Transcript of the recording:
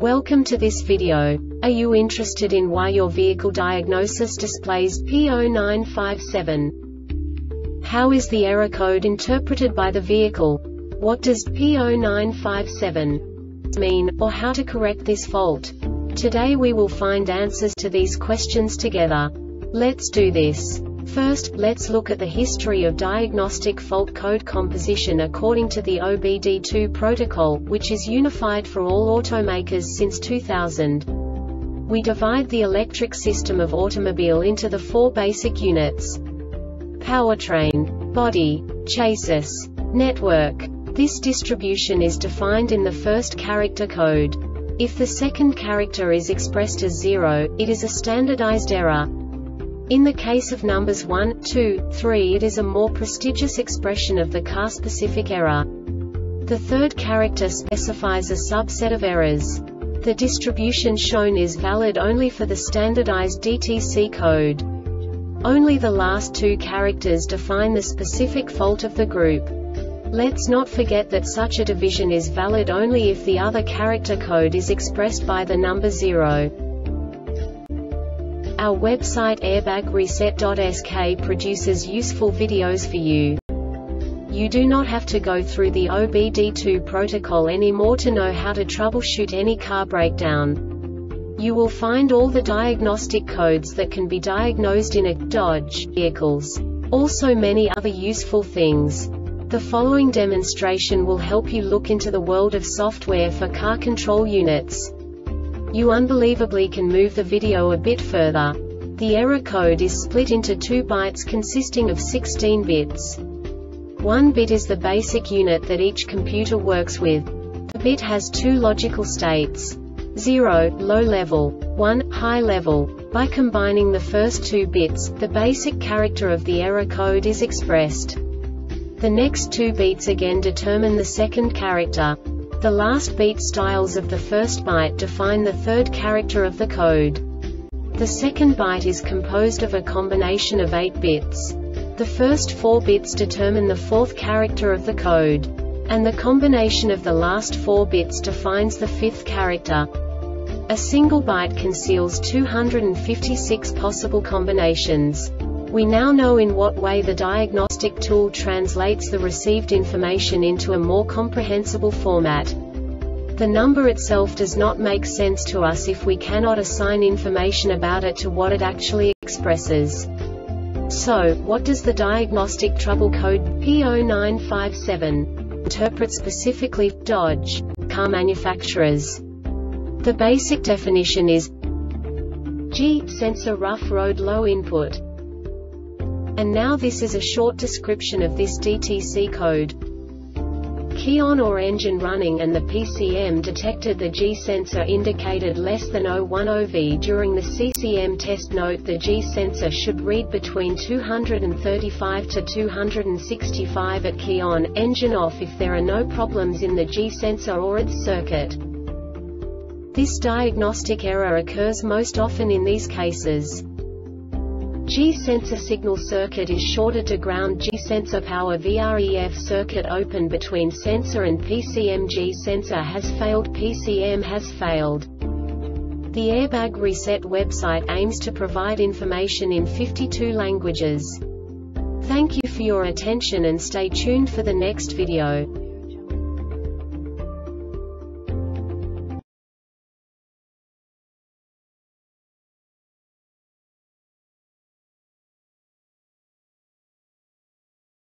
Welcome to this video. Are you interested in why your vehicle diagnosis displays P0957? How is the error code interpreted by the vehicle? What does P0957 mean, or how to correct this fault? Today we will find answers to these questions together. Let's do this. First, let's look at the history of diagnostic fault code composition according to the OBD2 protocol, which is unified for all automakers since 2000. We divide the electric system of automobile into the four basic units: powertrain, body, chassis, network. This distribution is defined in the first character code. If the second character is expressed as 0, it is a standardized error. In the case of numbers 1, 2, 3, it is a more prestigious expression of the car-specific error. The third character specifies a subset of errors. The distribution shown is valid only for the standardized DTC code. Only the last two characters define the specific fault of the group. Let's not forget that such a division is valid only if the other character code is expressed by the number 0. Our website airbagreset.sk produces useful videos for you. You do not have to go through the OBD2 protocol anymore to know how to troubleshoot any car breakdown. You will find all the diagnostic codes that can be diagnosed in a Dodge vehicles. Also many other useful things. The following demonstration will help you look into the world of software for car control units. You unbelievably can move the video a bit further. The error code is split into 2 bytes consisting of 16 bits. 1 bit is the basic unit that each computer works with. The bit has 2 logical states: 0, low level, 1, high level. By combining the first 2 bits, the basic character of the error code is expressed. The next 2 beats again determine the second character. The last beat styles of the first byte define the third character of the code. The second byte is composed of a combination of 8 bits. The first 4 bits determine the fourth character of the code. And the combination of the last 4 bits defines the fifth character. A single byte conceals 256 possible combinations. We now know in what way the diagnostic tool translates the received information into a more comprehensible format. The number itself does not make sense to us if we cannot assign information about it to what it actually expresses. So, what does the diagnostic trouble code P0957 interpret specifically for Dodge car manufacturers? The basic definition is G sensor rough road low input. And now this is a short description of this DTC code. Key on or engine running and the PCM detected the G sensor indicated less than 010 V. During the CCM test note the G sensor should read between 235 to 265 at key on, engine off if there are no problems in the G sensor or its circuit. This diagnostic error occurs most often in these cases. G sensor signal circuit is shorted to ground. G sensor power VREF circuit open between sensor and PCM. G sensor has failed. PCM has failed. The Airbag Reset website aims to provide information in 52 languages. Thank you for your attention and stay tuned for the next video.